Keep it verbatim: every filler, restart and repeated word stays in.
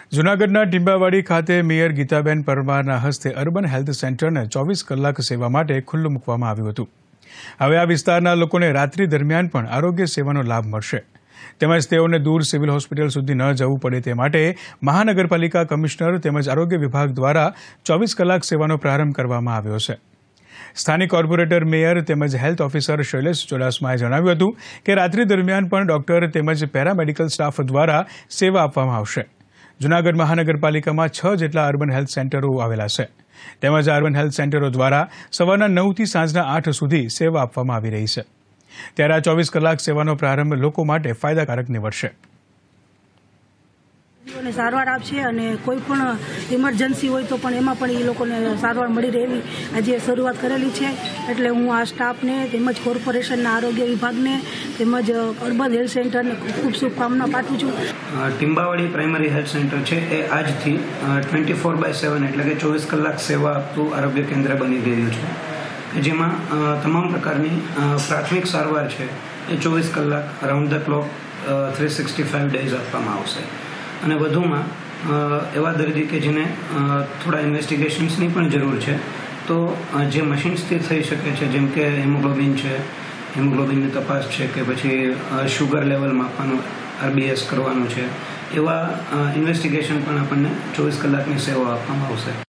જૂનાગઢના ટીંબાવાડી ખાતે મેયર ગીતાબેન પરમારના હસ્તે અર્બન હેલ્થ સેન્ટરને ચોવીસ કલાક સેવા માટે ખુલ્લું મૂકવામાં આવ્યું હતું. હવે આ વિસ્તારના લોકોને રાત્રિ દરમિયાન પણ આરોગ્ય સેવાનો લાભ મળશે. તેમજ તેઓને દૂર સિવિલ હોસ્પિટલ સુધી ન જવું પડે તે માટે મહાનગરપાલિકા કમિશનર તેમજ આરોગ્ય વિભાગ દ્વારા ચોવીસ કલાક સેવાનો પ્રારંભ કરવામાં આવ્યો છે. સ્થાનિક કોર્પોરેટર મેયર તેમજ હેલ્થ ઓફિસર શૈલેષ ચુડાસમાએ જણાવ્યું હતું કે રાત્રિ દરમિયાન પણ ડોક્ટર તેમજ પેરામેડિકલ સ્ટાફ દ્વારા સેવા આપવામાં આવશે. જૂનાગઢ મહાનગરપાલિકામાં છ જેટલા અર્બન હેલ્થ સેન્ટરો આવેલા છે. તેમજ અર્બન હેલ્થ સેન્ટરો દ્વારા સવારના નવથી સાંજના આઠ સુધી સેવા આપવામાં આવી રહી છે. ત્યારે આ ચોવીસ કલાક સેવાનો પ્રારંભ લોકો માટે ફાયદાકારક નીવડશે. સારવાર આપશે અને કોઈ પણ ઇમરજન્સી હોય તો પણ એમાં પણ એ લોકોને સારવાર મળી રહે એવી આજે શરૂઆત કરેલી છે. એટલે હું આ સ્ટાફને તેમજ કોર્પોરેશનના આરોગ્ય વિભાગને તેમજ અર્બન હેલ્થ સેન્ટરને ખૂબ શુભકામના પાઠવું છું. ટીંબાવાડી પ્રાઇમરી હેલ્થ સેન્ટર છે એ આજથી ટ્વેન્ટી ફોર બાય સેવન એટલે કે ચોવીસ કલાક સેવા આપતું આરોગ્ય કેન્દ્ર બની ગયું છે, જેમાં તમામ પ્રકારની પ્રાથમિક સારવાર છે એ ચોવીસ કલાક round the clock three sixty five days આપવામાં આવશે. અને વધુમાં એવા દર્દી કે જેને થોડા ઇન્વેસ્ટિગેશન્સની પણ જરૂર છે તો જે મશીન્સથી થઈ શકે છે, જેમ કે હિમોગ્લોબિન છે, હિમોગ્લોબિનની તપાસ છે કે પછી શુગર લેવલ માપવાનું આરબીએસ કરવાનું છે, એવા ઇન્વેસ્ટિગેશન પણ આપણને ચોવીસ કલાકની સેવા આપવામાં આવશે.